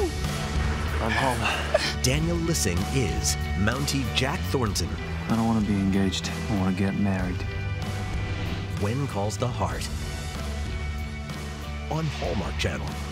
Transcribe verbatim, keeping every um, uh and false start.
I'm home. Daniel Lissing is Mountie Jack Thornton. I don't want to be engaged. I want to get married. When Calls the Heart on Hallmark Channel.